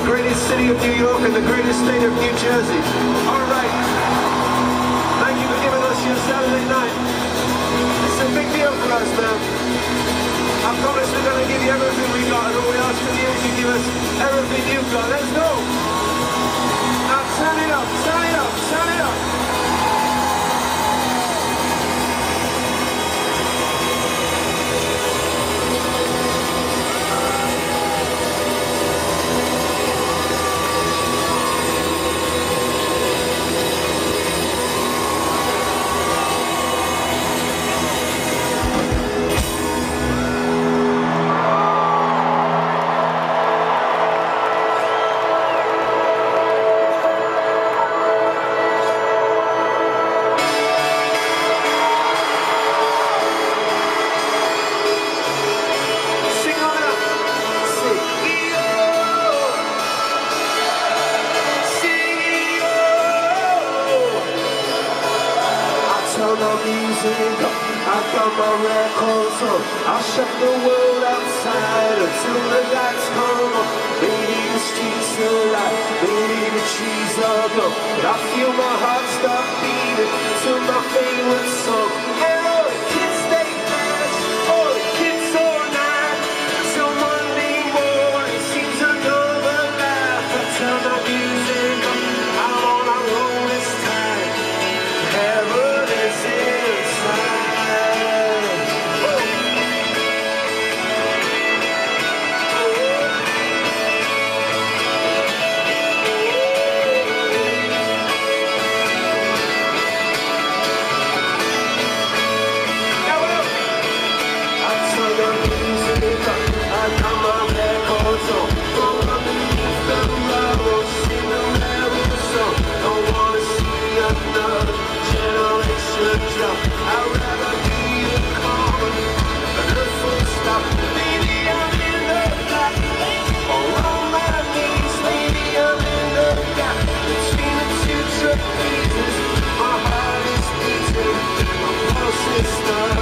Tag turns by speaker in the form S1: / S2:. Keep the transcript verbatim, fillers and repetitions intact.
S1: greatest city of New York and the greatest state of New Jersey. All right. Thank you for giving us your Saturday night. It's a big deal for us, man. I promise we're going to give you everything we got, and all we ask from you is you give us everything you've got. Let's go. Now turn it up, turn it up, turn it up.
S2: I got my records on. I'll shut the world outside until the lights come on. Maybe the streets are light, maybe the trees are gone, but I feel my heart start beating to my favorite song. And all the kids stay fast, all the kids all night, till Monday morning seems another life. I turn my music up, I'm on my roll this time. Heaven is inside. Sister